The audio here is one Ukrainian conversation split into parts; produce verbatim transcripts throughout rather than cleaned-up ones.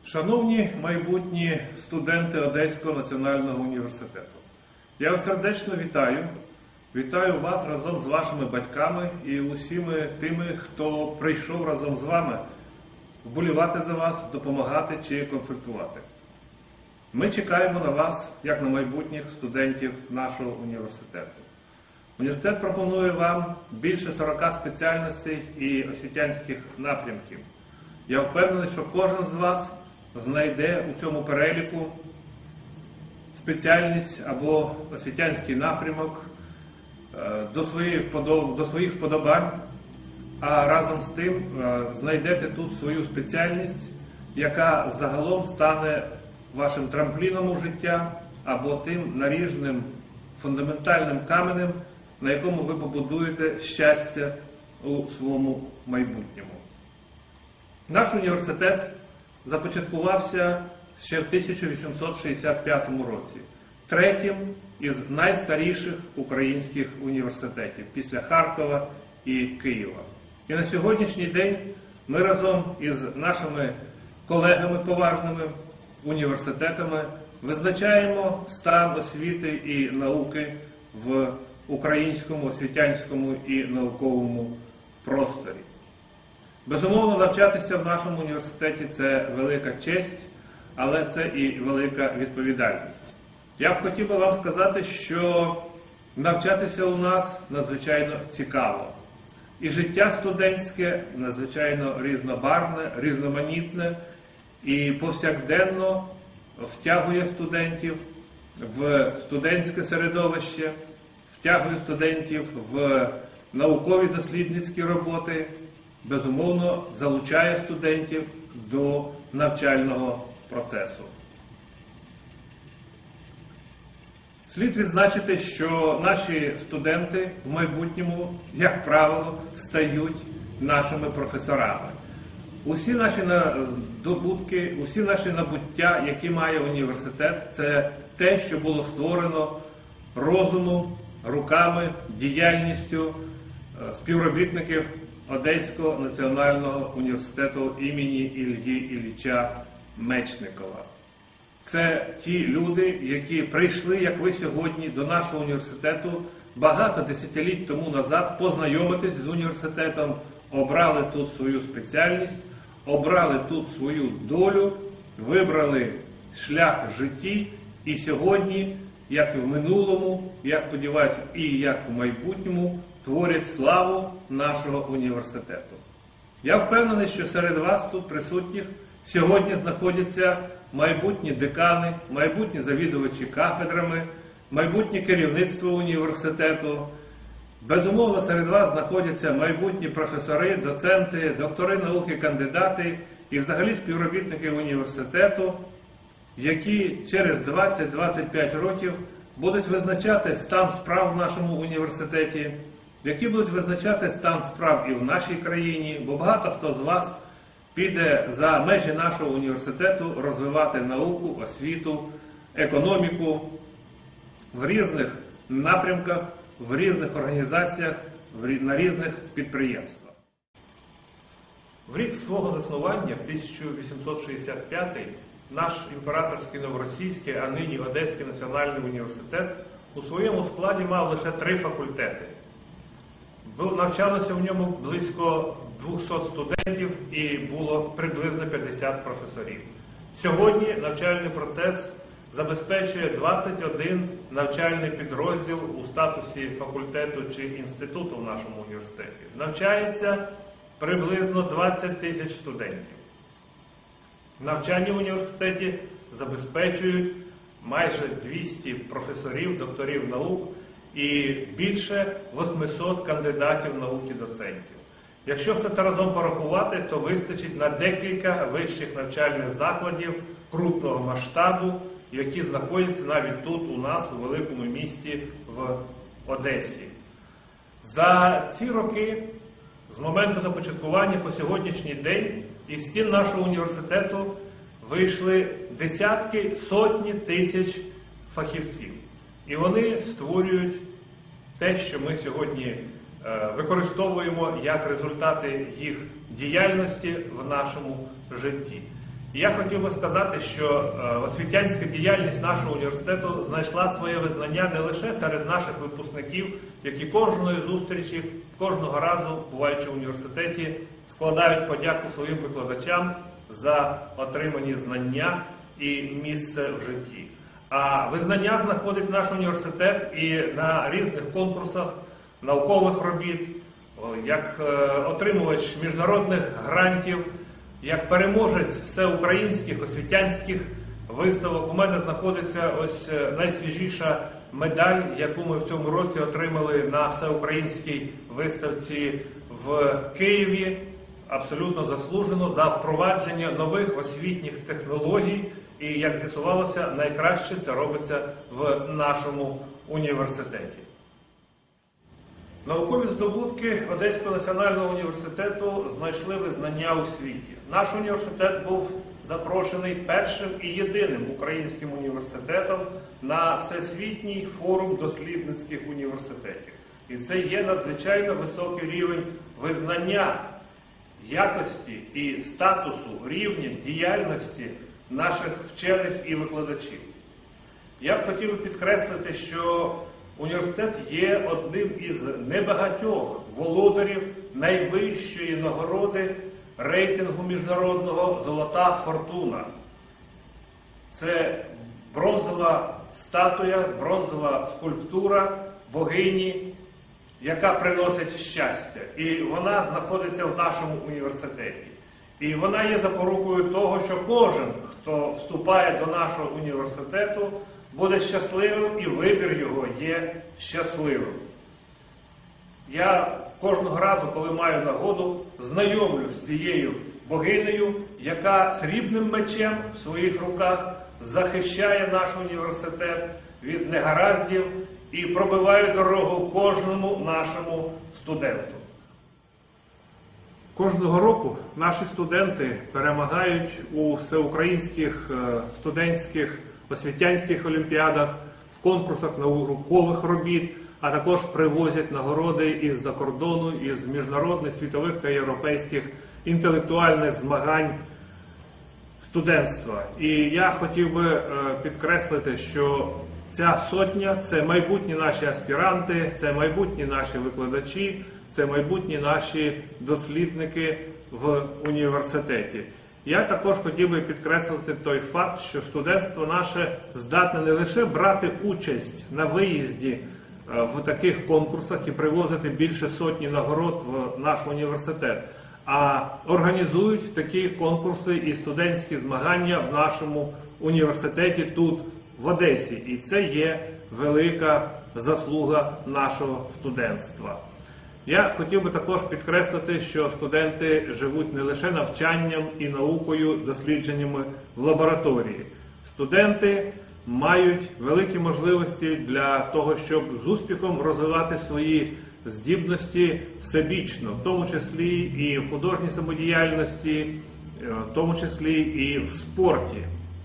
Шановні майбутні студенти Одеського національного університету, я вас сердечно вітаю. Вітаю вас разом з вашими батьками і усіми тими, хто прийшов разом з вами вболівати за вас, допомагати чи консультувати. Ми чекаємо на вас, як на майбутніх студентів нашого університету. Університет пропонує вам більше сорока спеціальностей і освітянських напрямків. Я впевнений, що кожен з вас знайде у цьому переліку спеціальність або освітянський напрямок до своїх вподоб... до своїх вподобань, а разом з тим знайдете тут свою спеціальність, яка загалом стане вашим трампліном у життя або тим наріжним фундаментальним каменем, на якому ви побудуєте щастя у своєму майбутньому. Наш університет започаткувався ще в тисяча вісімсот шістдесят п'ятому році, третім із найстаріших українських університетів після Харкова і Києва. І на сьогоднішній день ми разом із нашими колегами поважними університетами визначаємо стан освіти і науки в українському освітянському і науковому просторі. Безумовно, навчатися в нашому університеті – це велика честь, але це і велика відповідальність. Я б хотів би вам сказати, що навчатися у нас надзвичайно цікаво. І життя студентське надзвичайно різнобарвне, різноманітне і повсякденно втягує студентів в студентське середовище, втягує студентів в наукові дослідницькі роботи, безумовно, залучає студентів до навчального процесу. Слід відзначити, що наші студенти в майбутньому, як правило, стають нашими професорами. Усі наші здобутки, усі наші набуття, які має університет, це те, що було створено розумом, руками, діяльністю співробітників Одеського національного університету імені Іллі Ілліча Мечникова. Це ті люди, які прийшли, як ви сьогодні, до нашого університету багато десятиліть тому назад познайомитись з університетом, обрали тут свою спеціальність, обрали тут свою долю, вибрали шлях в житті і сьогодні, як і в минулому, я сподіваюся, і як в майбутньому, творять славу нашого університету. Я впевнений, що серед вас тут присутніх сьогодні знаходяться майбутні декани, майбутні завідувачі кафедрами, майбутнє керівництво університету. Безумовно, серед вас знаходяться майбутні професори, доценти, доктори науки, кандидати і взагалі співробітники університету, які через двадцять - двадцять п'ять років будуть визначати стан справ в нашому університеті, які будуть визначати стан справ і в нашій країні, бо багато хто з вас піде за межі нашого університету розвивати науку, освіту, економіку в різних напрямках, в різних організаціях, на різних підприємствах. В рік свого заснування, в тисяча вісімсот шістдесят п'ятий, наш імператорський новоросійський, а нині Одеський національний університет у своєму складі мав лише три факультети. Навчалося в ньому близько двохсот студентів і було приблизно п'ятдесят професорів. Сьогодні навчальний процес забезпечує двадцять один навчальний підрозділ у статусі факультету чи інституту в нашому університеті. Навчається приблизно двадцять тисяч студентів. Навчання в університеті забезпечують майже двісті професорів, докторів наук і більше восьмисот кандидатів наук і доцентів. Якщо все це разом порахувати, то вистачить на декілька вищих навчальних закладів крупного масштабу, які знаходяться навіть тут у нас, у великому місті в Одесі. За ці роки, з моменту започаткування по сьогоднішній день, із стін нашого університету вийшли десятки, сотні тисяч фахівців. І вони створюють те, що ми сьогодні використовуємо як результати їх діяльності в нашому житті. І я хотів би сказати, що освітянська діяльність нашого університету знайшла своє визнання не лише серед наших випускників, які кожної зустрічі, кожного разу, буваючи в університеті, складають подяку своїм викладачам за отримані знання і місце в житті. А визнання знаходить наш університет і на різних конкурсах наукових робіт, як отримувач міжнародних грантів, як переможець всеукраїнських освітянських виставок. У мене знаходиться ось найсвіжіша медаль, яку ми в цьому році отримали на всеукраїнській виставці в Києві. Абсолютно заслужено за впровадження нових освітніх технологій. І, як з'ясувалося, найкраще це робиться в нашому університеті. Наукові здобутки Одеського національного університету знайшли визнання у світі. Наш університет був запрошений першим і єдиним українським університетом на Всесвітній форум дослідницьких університетів. І це є надзвичайно високий рівень визнання якості і статусу, рівня діяльності наших вчених і викладачів. Я б хотів підкреслити, що університет є одним із небагатьох володарів найвищої нагороди рейтингу міжнародного «Золота фортуна». Це бронзова статуя, бронзова скульптура богині, яка приносить щастя. І вона знаходиться в нашому університеті. І вона є запорукою того, що кожен, хто вступає до нашого університету, буде щасливим і вибір його є щасливим. Я кожного разу, коли маю нагоду, знайомлюсь з цією богинею, яка срібним мечем в своїх руках захищає наш університет від негараздів і пробиває дорогу кожному нашому студенту. Кожного року наші студенти перемагають у всеукраїнських студентських освітянських олімпіадах, в конкурсах наукових робіт, а також привозять нагороди із-за кордону, із міжнародних, світових та європейських інтелектуальних змагань студентства. І я хотів би підкреслити, що ця сотня – це майбутні наші аспіранти, це майбутні наші викладачі, це майбутні наші дослідники в університеті. Я також хотів би підкреслити той факт, що студентство наше здатне не лише брати участь на виїзді в таких конкурсах і привозити більше сотні нагород в наш університет, а організують такі конкурси і студентські змагання в нашому університеті тут, в Одесі. І це є велика заслуга нашого студентства. Я хотів би також підкреслити, що студенти живуть не лише навчанням і наукою, дослідженнями в лабораторії. Студенти мають великі можливості для того, щоб з успіхом розвивати свої здібності всебічно, в тому числі і в художній самодіяльності, в тому числі і в спорті.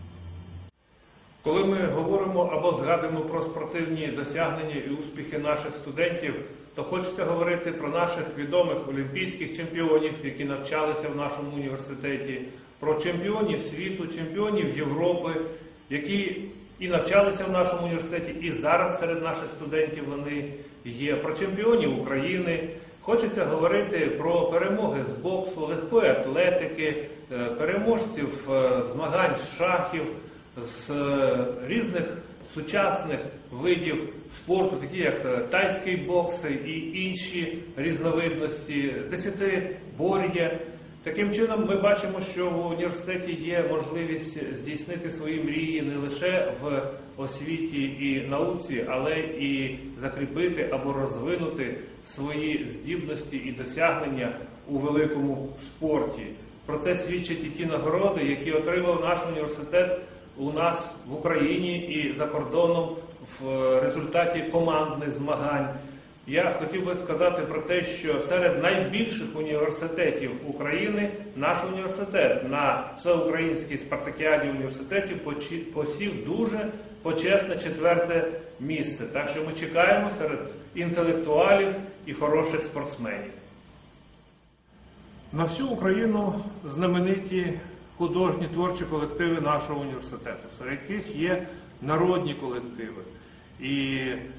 Коли ми говоримо або згадуємо про спортивні досягнення і успіхи наших студентів, то хочеться говорити про наших відомих олімпійських чемпіонів, які навчалися в нашому університеті, про чемпіонів світу, чемпіонів Європи, які і навчалися в нашому університеті, і зараз серед наших студентів вони є, про чемпіонів України. Хочеться говорити про перемоги з боксу, легкої атлетики, переможців змагань з шахів, з різних сучасних видів спорту, такі як тайський бокс і інші різновидності, десятибор'я. Таким чином ми бачимо, що в університеті є можливість здійснити свої мрії не лише в освіті і науці, але і закріпити або розвинути свої здібності і досягнення у великому спорті. Про це свідчать і ті нагороди, які отримав наш університет у нас в Україні і за кордоном в результаті командних змагань. Я хотів би сказати про те, що серед найбільших університетів України наш університет на всеукраїнській спартакіаді університетів посів дуже почесне четверте місце. Так що ми чекаємо серед інтелектуалів і хороших спортсменів. На всю Україну знамениті художні творчі колективи нашого університету, серед яких є народні колективи. І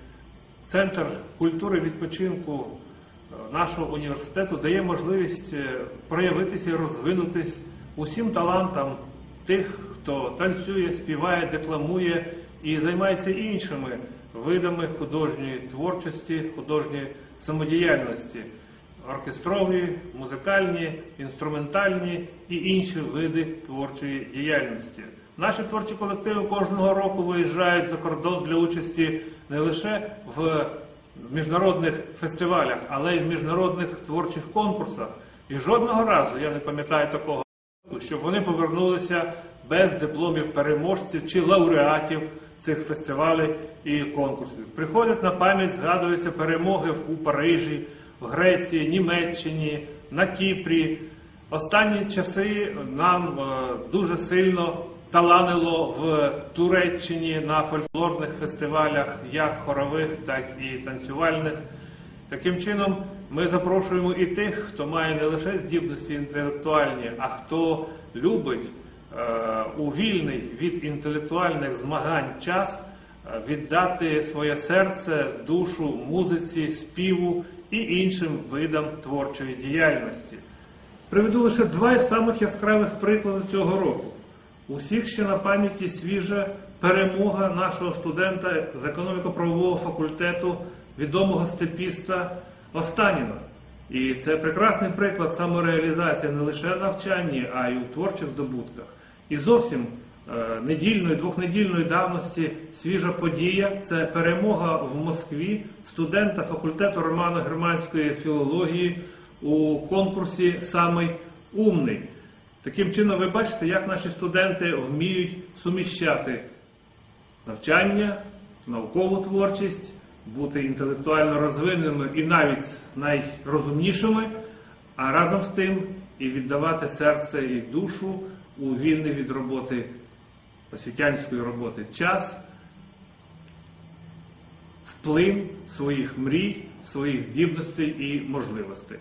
Центр культури і відпочинку нашого університету дає можливість проявитися і розвинутись усім талантам тих, хто танцює, співає, декламує і займається іншими видами художньої творчості, художньої самодіяльності. Оркестрові, музикальні, інструментальні і інші види творчої діяльності. Наші творчі колективи кожного року виїжджають за кордон для участі не лише в міжнародних фестивалях, але й в міжнародних творчих конкурсах. І жодного разу, я не пам'ятаю такого, щоб вони повернулися без дипломів переможців чи лауреатів цих фестивалів і конкурсів. Приходять на пам'ять, згадуються перемоги у Парижі, в Греції, Німеччині, на Кіпрі. Останні часи нам дуже сильно таланило в Туреччині на фольклорних фестивалях, як хорових, так і танцювальних. Таким чином, ми запрошуємо і тих, хто має не лише здібності інтелектуальні, а хто любить е, у вільний від інтелектуальних змагань час е, віддати своє серце, душу музиці, співу і іншим видам творчої діяльності. Приведу лише два із самих яскравих приклади цього року. Усіх ще на пам'яті свіжа перемога нашого студента з економіко-правового факультету, відомого степіста Останіна. І це прекрасний приклад самореалізації не лише в навчанні, а й у творчих здобутках. І зовсім е, недільної, двохнедільної давності свіжа подія – це перемога в Москві студента факультету романо-германської філології у конкурсі «Самий умний». Таким чином, ви бачите, як наші студенти вміють суміщати навчання, наукову творчість, бути інтелектуально розвиненими і навіть найрозумнішими, а разом з тим і віддавати серце і душу у вільний від роботи, освітянської роботи час, вплив своїх мрій, своїх здібностей і можливостей.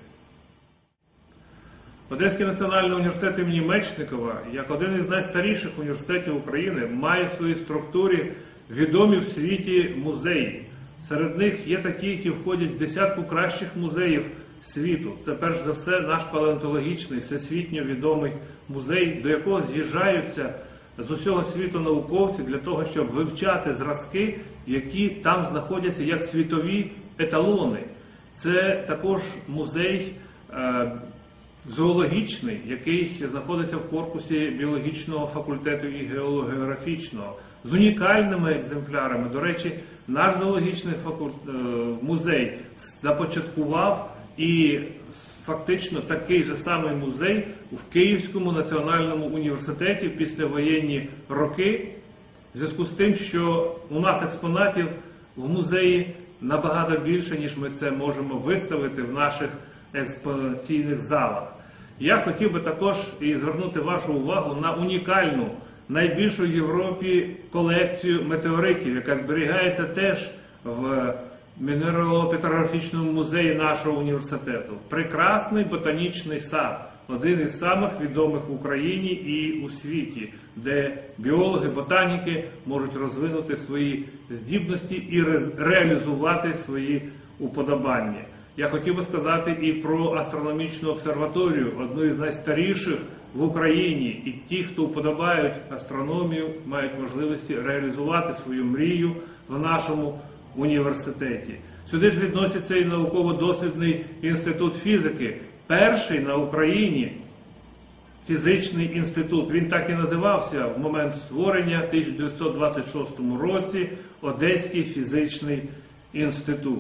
Одеський національний університет імені Мечникова, як один із найстаріших університетів України, має в своїй структурі відомі в світі музеї. Серед них є такі, які входять в десятку кращих музеїв світу. Це перш за все наш палеонтологічний, всесвітньо відомий музей, до якого з'їжджаються з усього світу науковці для того, щоб вивчати зразки, які там знаходяться як світові еталони. Це також музей е, зоологічний, який знаходиться в корпусі біологічного факультету і географічного, з унікальними екземплярами. До речі, наш зоологічний факульт... музей започаткував і фактично такий же самий музей в Київському національному університеті в післявоєнні роки, в зв'язку з тим, що у нас експонатів в музеї набагато більше, ніж ми це можемо виставити в наших експозиційних залах. Я хотів би також і звернути вашу увагу на унікальну, найбільшу в Європі колекцію метеоритів, яка зберігається теж в Мінерало-петрографічному музеї нашого університету. Прекрасний ботанічний сад, один із самих відомих в Україні і у світі, де біологи, ботаніки можуть розвинути свої здібності і реалізувати свої уподобання. Я хотів би сказати і про астрономічну обсерваторію, одну із найстаріших в Україні. І ті, хто вподобають астрономію, мають можливості реалізувати свою мрію в нашому університеті. Сюди ж відноситься і науково-дослідний інститут фізики, перший на Україні фізичний інститут. Він так і називався в момент створення в тисяча дев'ятсот двадцять шостому році Одеський фізичний інститут.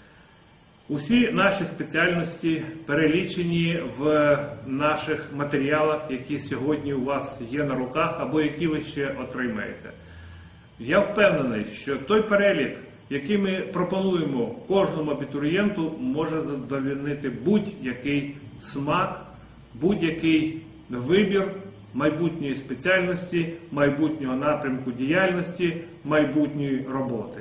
Усі наші спеціальності перелічені в наших матеріалах, які сьогодні у вас є на руках або які ви ще отримаєте. Я впевнений, що той перелік, який ми пропонуємо кожному абітурієнту, може задовольнити будь-який смак, будь-який вибір майбутньої спеціальності, майбутнього напрямку діяльності, майбутньої роботи.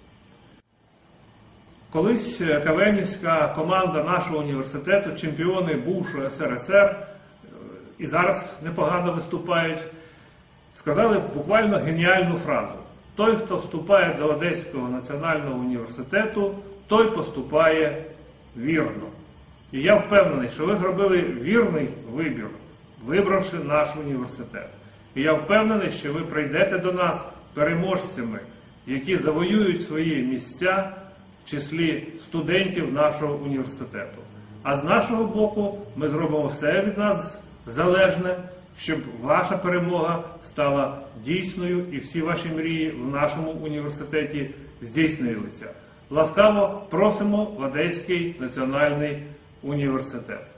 Колись КВНівська команда нашого університету, чемпіони бувшого ес ер ес ер, і зараз непогано виступають, сказали буквально геніальну фразу. Той, хто вступає до Одеського національного університету, той поступає вірно. І я впевнений, що ви зробили вірний вибір, вибравши наш університет. І я впевнений, що ви прийдете до нас переможцями, які завоюють свої місця в числі студентів нашого університету. А з нашого боку ми зробимо все від нас залежне, щоб ваша перемога стала дійсною і всі ваші мрії в нашому університеті здійснилися. Ласкаво просимо в Одеський національний університет.